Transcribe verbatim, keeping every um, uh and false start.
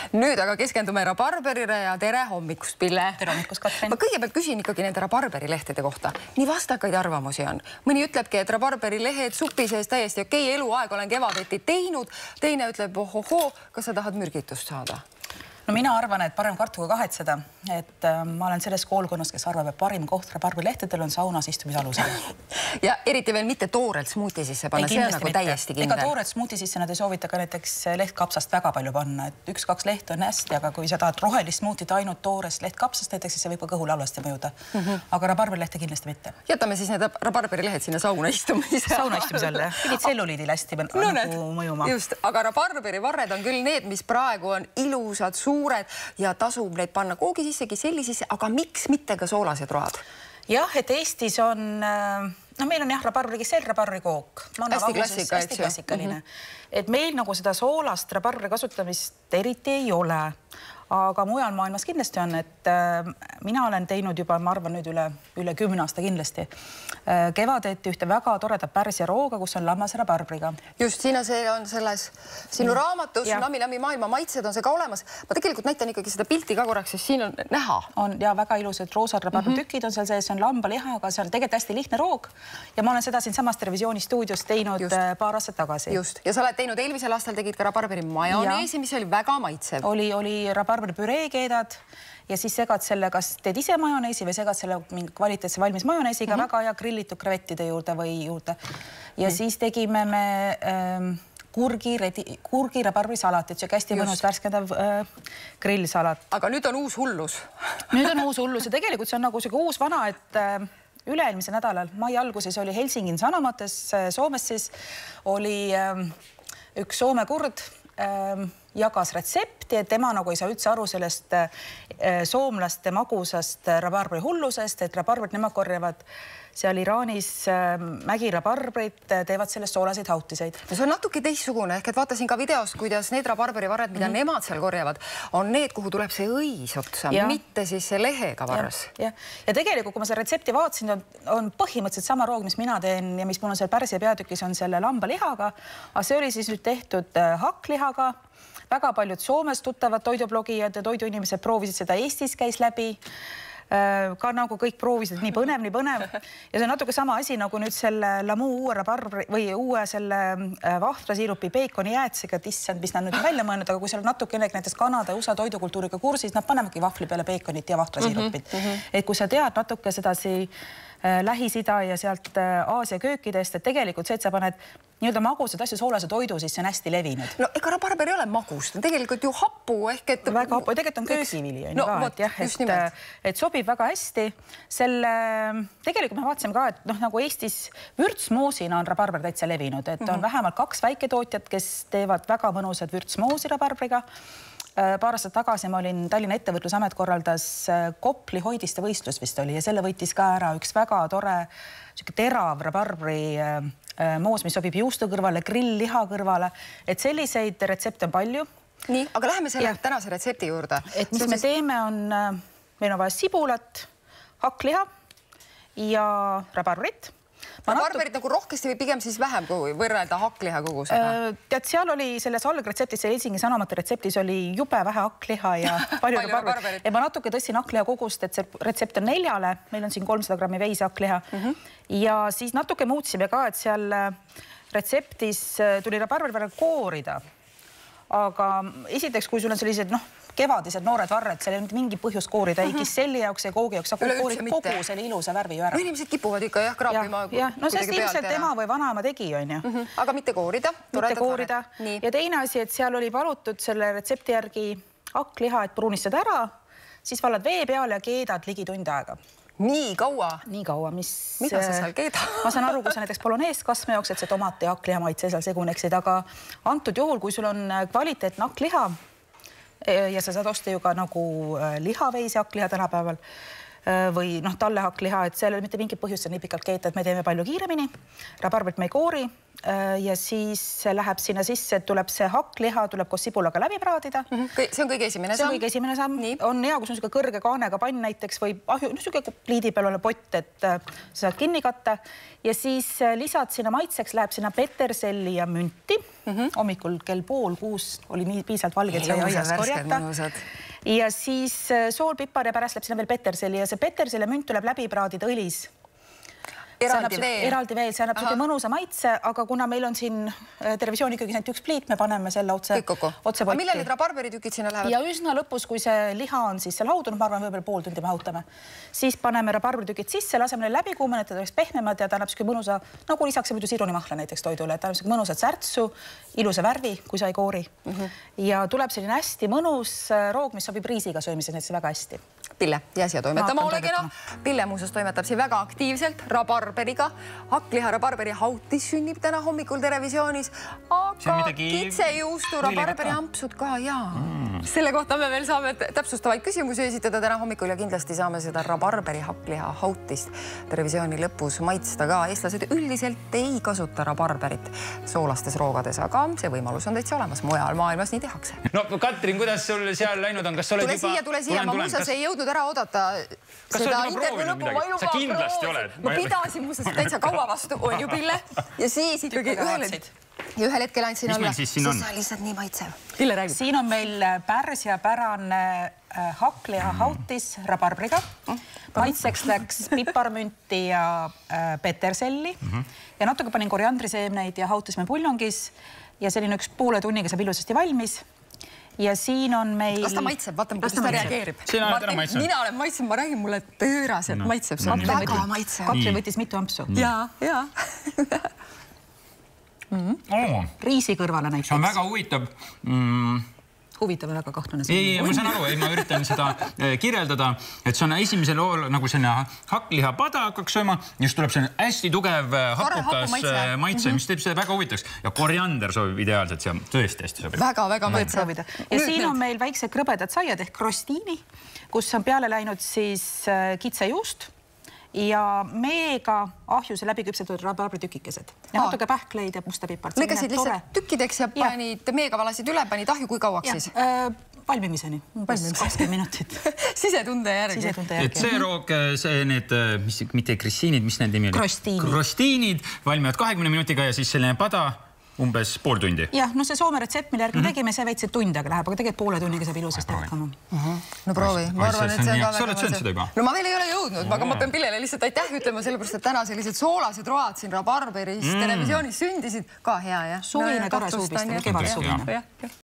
Nüüd aga keskendume rabarberile ja tere hommikust, Pille. Tere hommikust, Katrin. Ma kõigepealt küsin ikkagi nende rabarberilehtede kohta. Nii vastakaid arvamusi on. Mõni ütlebki, et rabarberilehed supi sees täiesti okei, eluaeg olen kevadeti teinud. Teine ütleb, ohohoo, kas sa tahad mürgitust saada? No mina arvan, et parem kartu kui kahetseda, et äh, ma olen selles koolkonnas, kes arvab, et parim koht rabarberilehtedel on saunas istumise alusel. Ja eriti veel mitte toorelt smuuti sisse panna, see on nagu täiesti kindel. Ega toorelt smuuti sisse nad ei soovita ka näiteks lehtkapsast väga palju panna, et üks-kaks lehti on hästi, aga kui sa tahad rohelist smuutit ainult toorest lehtkapsast näiteks, siis see võib ka kõhule halvasti mõjuda. Mm -hmm. Aga rabarberilehte kindlasti mitte. Jätame siis need rabarberilehed sinna sauna istumise. Sauna istumisel, jah. Pidid selluliidil hästi no, nagu mõjuma. Just, aga rabarberivarred on küll need, mis praegu on ilusad, suured ja tasub neid panna koogi sissegi selli sisse, aga miks mitte ka soolased road? Jah, et Eestis on, no meil on jah, rabarberi sel rabarberikook. Hästi klassika, hästi klassikaline. Mm -hmm. Et meil nagu seda soolast rabarberi kasutamist eriti ei ole. Aga mujal maailmas kindlasti on, et äh, mina olen teinud juba, ma arvan nüüd üle, üle kümne aasta kindlasti. Äh, kevadeti ühte väga toredat Pärsia rooga, kus on lammas rabarbriga. Just, siin see on selles sinu raamatus, Nami-Nami maailma maitsed on see ka olemas. Ma tegelikult näitan ikkagi seda pilti ka korraks, sest siin on näha. On ja väga ilusad roosad rabarbritükid on seal sees, see on lambaliha, aga see on tegelikult hästi lihtne roog. Ja ma olen seda siin samas Televisiooni stuudios teinud Just. paar aastat tagasi. Just, ja sa oled teinud eelmisel aastal, tegid ka rabarberi majoneesi, mis oli väga maitsev. Oli, oli rabarber püree keedad ja siis segad selle, kas teed ise majoneesi või segad selle mingi kvaliteetse valmis majoneesiga mm -hmm. väga hea grillitud krevettide juurde või juurde. Ja mm -hmm. siis tegime me ähm, kurgi, kurgi rabarbrisalatit, see hästi mõnus värskendav äh, grillsalat. Aga nüüd on uus hullus. Nüüd on uus hullus ja tegelikult see on nagu see uus vana, et äh, üle-eelmise nädalal, mai alguses oli Helsingin Sanomates äh, Soomes siis oli äh, üks Soome kurd äh, jagas retsepti, et tema nagu ei saa üldse aru sellest äh, soomlaste magusast rabarbri hullusest, et rabarbrit nemad korjavad seal Iraanis äh, mägirabarbrit, teevad sellest soolaseid hautiseid. See on natuke teistsugune, ehk et vaatasin ka videost, kuidas need rabarberivarred, mida mm -hmm. nemad seal korjavad, on need, kuhu tuleb see õis otsa, ja. mitte siis see lehega varras. Ja, ja. ja tegelikult, kui ma seda retsepti vaatasin, on, on põhimõtteliselt sama roog, mis mina teen ja mis mul on seal Pärsia peatükis, on selle lambalihaga, aga see oli siis nüüd tehtud äh, hakklihaga. Väga paljud Soomes tuttavad toidublogijad ja toiduinimesed proovisid seda, Eestis käis läbi. Ka nagu kõik proovisid, nii põnev, nii põnev. Ja see on natuke sama asi nagu nüüd selle Lamu uue rabarbri või uue selle vahtrasiirupi peekoni jäätsega, et issand, mis nad nüüd välja mõelnud, aga kui seal natuke näiteks Kanada ja U S A toidukultuuriga kursis, nad panevadki vahvli peale peekonit ja vahtrasiirupit. Mm -hmm. Et kui sa tead natuke sedasi Lähis-Ida ja sealt Aasia köökidest, et tegelikult see, et sa paned nii-öelda magusad asju soolase toidu, siis see on hästi levinud. No ega rabarber ei ole magust, on tegelikult ju happu ehk et... Väga happu, tegelikult on köögivili, on ju ka, et jah, et, et sobib väga hästi. Selle, tegelikult me vaatasime ka, et noh, nagu Eestis vürtsmoosina on rabarber täitsa levinud, et on mm-hmm. vähemalt kaks väiketootjat, kes teevad väga mõnusad vürtsmoosi rabarbriga. Paar aastat tagasi ma olin Tallinna Ettevõtlusamet korraldas Kopli hoidiste võistlus vist oli ja selle võitis ka ära üks väga tore terav rabarbri moos, mis sobib juustu kõrvale, grill-liha kõrvale, et selliseid retsepte on palju. Nii, aga läheme selle ja. tänase retsepti juurde. Et mis me siis... teeme on, meil on vaja sibulat, hakkliha ja rabarbrit. Rabarberit nagu rohkesti või pigem siis vähem kui võrrelda hakkliha kogusega? Tead, seal oli selles algretseptis, see Helsingi Sanomate retseptis oli jube vähe hakkliha ja palju rabarberit. Ja ma natuke tõstin hakkliha kogust, et see retsept on neljale, meil on siin kolmsada grammi veise hakkliha. Mm -hmm. Ja siis natuke muutsime ka, et seal retseptis tuli rabarberi peale koorida. Aga esiteks, kui sul on sellised, noh, kevadised noored varred, seal ei olnud mingi põhjus koorida, ei kisselli jaoks ja koogi jaoks, sa koorid kogu selle ilusa värvi ju ära. No inimesed kipuvad ikka jah kraapima. Ja, ja. No sest ilmselt ema või vanaema tegi, on ju. Mm -hmm. Aga mitte koorida. Mitte koorida. Ja teine asi, et seal oli palutud selle retsepti järgi hakkliha, et pruunistada ära, siis vallad vee peale ja keedad ligi tund aega. Nii kaua? Nii kaua, mis... Mida sa seal keeda? Ma saan aru, kui sa näiteks polonees kasme jooks, et see tomat ja hakkliha maitse seal seguneksid, aga antud juhul, kui sul on kvaliteetne hakkliha ja sa saad osta ju ka nagu lihaveisi hakkliha tänapäeval, või noh, tallehakliha, et seal ei ole mitte mingit põhjust nii pikalt keeta, et me teeme palju kiiremini. Rabarberit me ei koori ja siis läheb sinna sisse, tuleb see hakkliha, tuleb koos sibulaga läbi praadida. See on kõige esimene samm. See on kõige esimene samm. On hea, kus on niisugune kõrge kaanega pann näiteks või ahju, niisugune pliidi peal ole pott, et sa saad kinni katta. Ja siis lisad sinna maitseks, läheb sinna peterselli ja münti. Hommikul kell pool kuus oli nii piisavalt valge, et sai aias korjata. Ja siis sool, pipar ja pärast läheb sinna veel peterselli ja see peterselli ja münt tuleb läbi praadida õlis. Eraldi veel. Eraldi veel, see annab niisugune mõnusa maitse, aga kuna meil on siin televisioon ikkagi ainult üks pliit, me paneme selle otse potti. Aga millal need rabarberitükid sinna lähevad? Ja üsna lõpus, kui see liha on siis seal haudunud, ma arvan, võib-olla pool tundi me hautame, siis paneme rabarberitükid sisse, laseme läbi kuumenetada, oleks pehmemad ja ta annab niisugune mõnusa, nagu lisaks muidu sirunimahla näiteks toidule, et ta annab niisugune mõnusat särtsu, ilusa värvi, kui sa ei koori. Ja tuleb selline hästi mõnus roog, mis sobib riisiga söömises näiteks väga hästi. Pille, jää siia toimetama, ole kena. Pille muuseas toimetab siin väga aktiivselt rabarberiga. Hakkliha rabarberi hautis sünnib täna hommikul televisioonis, aga kitsejuustu rabarberi ampsud ka, jaa. Selle kohta me veel saame täpsustavaid küsimusi esitada täna hommikul ja kindlasti saame seda rabarberi hakkliha hautist televisiooni lõpus maitsta ka. Eestlased üldiselt ei kasuta rabarberit soolastes roogades, aga see võimalus on täitsa olemas. Mujal maailmas nii tehakse. No Katrin, kuidas sul seal läinud on? Tule siia, tule siia. Ma muuseas ei jõudnud ära oodata seda intervjuu lõpu. Sa kindlasti oled. Ma pidasin muuseas täitsa kaua vastu, on ju Pille. Ja siis ikkagi ühel hetkel andsin alla. Mis meil siis siin on? See on lihtsalt nii maitsev. Pille räägib. Siin on meil pärsia pärane hakkliha hautis rabarbriga. Maitseks läks piparmünti ja peterselli. Ja natuke panin koriandriseemneid ja hautisime puljongis. Ja selline üks poole tunniga saab ilusasti valmis. Ja siin on meil... Kas ta maitseb? Vaatame, kuidas ta reageerib. Mina olen maitseb, ma räägin mulle pööraselt maitseb. See on väga maitsev. Katri võttis mitu ampsu. Jaa, jaa. Riisi kõrvale näiteks. See on väga huvitav. Huvitav on väga kahtlane. Ei, ma saan aru, ma üritan seda kirjeldada, et see on esimesel lool nagu selline hakkliha pada hakkaks sööma, just tuleb selline hästi tugev hapukas maitse, mis teeb seda väga huvitaks. Ja koriander sobib ideaalselt, see on tõesti hästi sobib. Väga, väga maitsev. Ja siin on meil väiksed krõbedad saiad ehk krostiini, kus on peale läinud siis kitsejuust ja meega ahjuse läbi küpsetud rabarberitükikesed. Ja natuke pähkleid ja musta pipart. Lõikasid lihtsalt tükkideks ja panid meega valasid üle, panid ahju kui kauaks siis? Valmimiseni. kakskümmend minutit. Sisetunde järgi. Et see roog, need, mitte krissiinid, mis need nimi oli? Krostiinid. Krostiinid valmivad kahekümne minutiga ja siis selline pada umbes pool tundi. Jah, no see Soome retsept, mille järgi tegime, see veitse tund aega läheb, aga tegelikult poole tunniga saab ilusasti hakkama. No proovi. Ma arvan, et see on ka väga maitsev. No ma veel ei ole jõudnud, aga ma pean Pillele lihtsalt aitäh ütlema, sellepärast, et täna sellised soolased road siin rabarberis televisioonis sündisid. Ka hea, jah? Suvine tore suubist, kevad suvine.